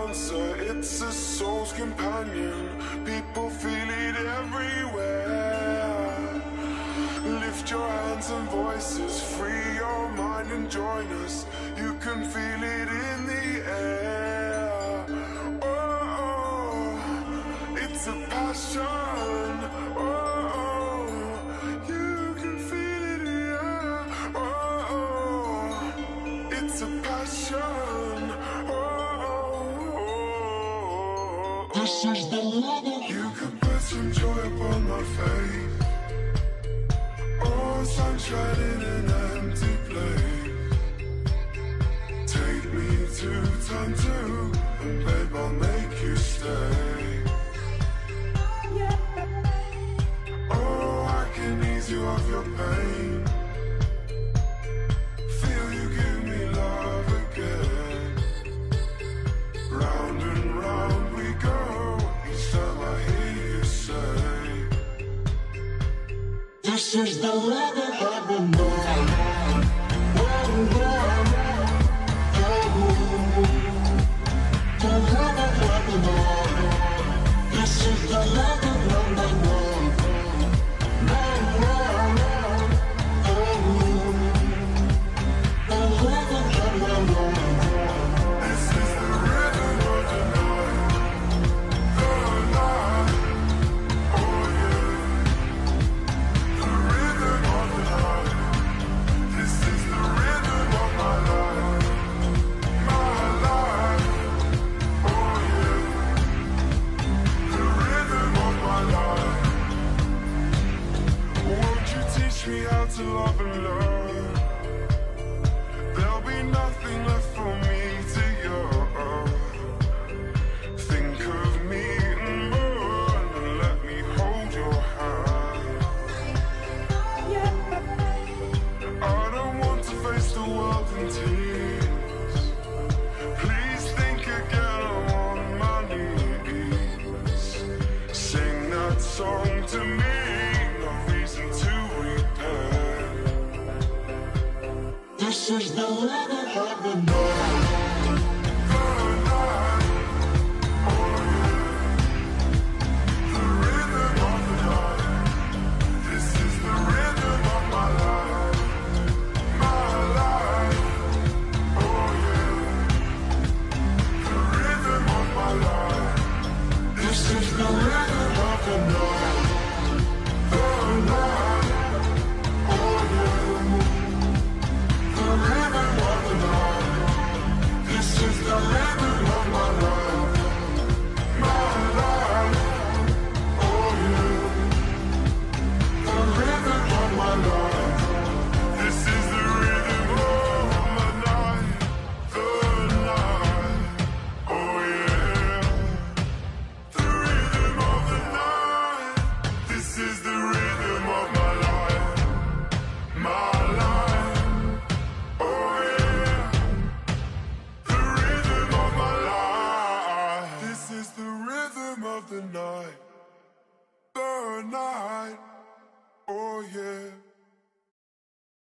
answer, it's a soul's companion. People feel it everywhere. Lift your hands and voices, free your mind and join us. You can feel it in the air. Oh, it's a passion. Oh, you can feel it here. Oh, it's a passion. This is the level. You can put some joy upon my face. Oh, sunshine in an empty place. Take me to time two, and babe, I'll make you stay. Oh, I can ease you of your pain. Feel you give me love again. Round and round we go, each time I hear you say, this is the level of the night. The level of the night. This is the level of the night. This is the rhythm of the night. The night. Oh yeah. The rhythm of the night. This is the rhythm of my life. My life. Oh yeah. The rhythm of my life. Won't you teach me how to love and learn? There'll be nothing left for me to yearn. Think of me and burn, and let me hold your hand. I don't want to face the world in tears. Please think again, I'm on my knees. Sing that song to me, no reason to repent. This is the level of the night. The night. Oh yeah. The rhythm of the night. This is the rhythm of my life. My life. Oh yeah. The rhythm of my life. This is the rhythm of the night. The night. Oh yeah. The rhythm of the night. This is the rhythm of my life. My life. Oh yeah. The rhythm of my life. This is the rhythm of my night. The night. Oh yeah. The rhythm of the night. This is the rhythm of my life. My life. Oh yeah. The rhythm of my life. This is the rhythm of the night. The night. Oh yeah.